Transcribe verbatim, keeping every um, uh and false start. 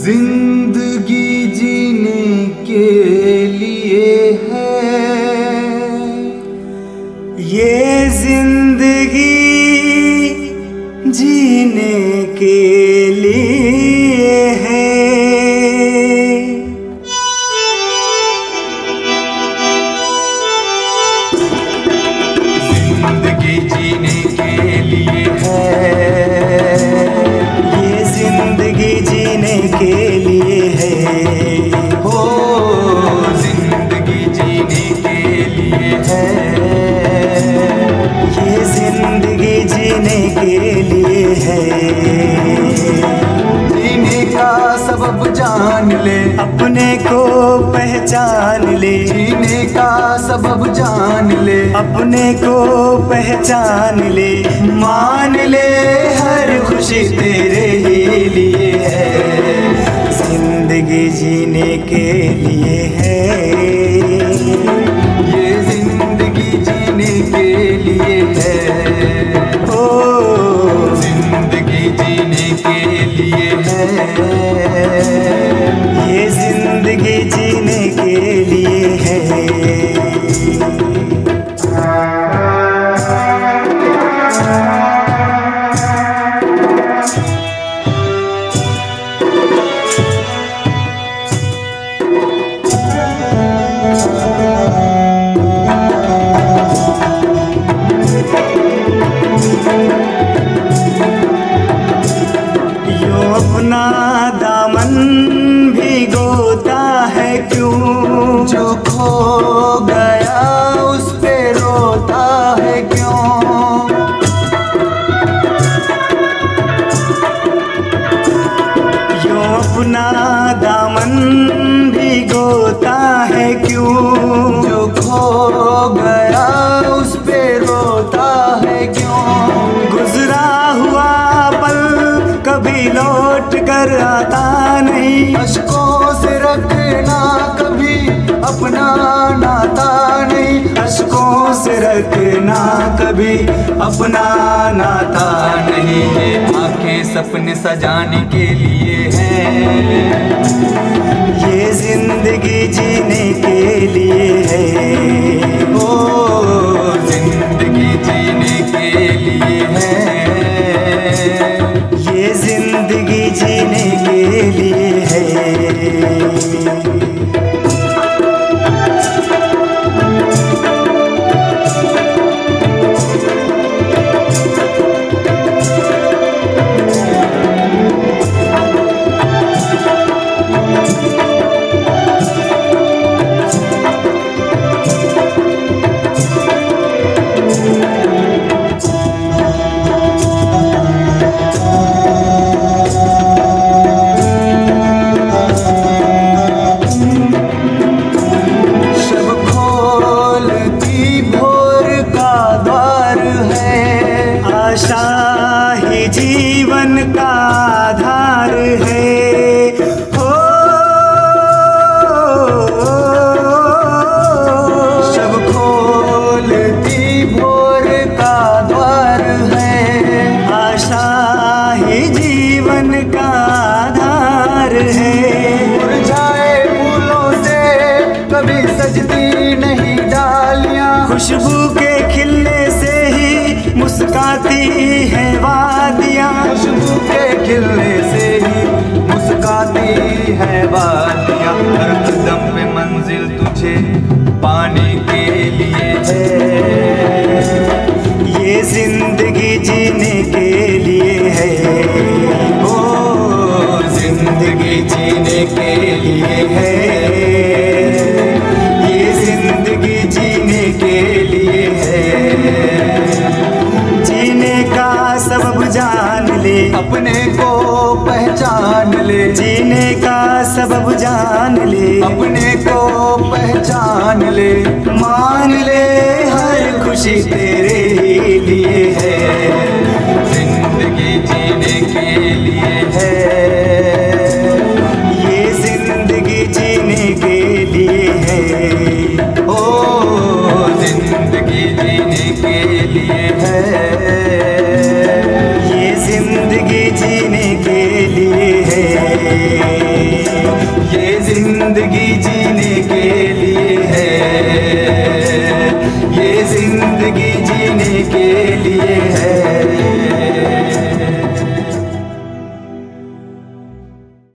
जिंदगी जीने के लिए है, ये जिंदगी जीने के लिए है। जिंदगी जीने के लिए है, ये जिंदगी जीने के लिए है। हो जिंदगी जीने के लिए है, ये जिंदगी जीने के लिए है। जीने का सबब जान ले, अपने को पहचान ले। जीने का सबब जान ले, अपने को पहचान ले। मान ले हर खुशी तेरे ही लिए है, जिंदगी जीने के लिए है। ये जिंदगी जीने के लिए है, ओ जिंदगी जीने के लिए है, ये जिंदगी जीने के लिए है। अपना दामन भिगोता है क्यों, जो खो गया उस पे रोता है क्यों। यो अपना दामन भिगोता है क्यों, जो खो गया उस पे रोता है क्यों। गुजरा हुआ पल कभी लौट कर आता नहीं, अश्कों से रखना कभी अपना नाता नहीं, अश्कों से रखना कभी अपना नाता नहीं। ये आंखें सपने सजाने के लिए हैं, ये जिंदगी जीने के लिए है। ओ जिंदगी जीने के लिए है, ये जिंदगी जीने के लिए है। आशा ही जीवन का आधार है। हो सब खोलती भोर का द्वार है, आशा ही जीवन का आधार है। मुरझाए फूलों से कभी सजती नहीं डालियां, खुशबू के खिलने से ही मुस्काती है वादियाँ, खुशबू के खिलने से ही मुस्काती है वादियाँ। हर कदम पे मंजिल तुझे पाने के लिए है,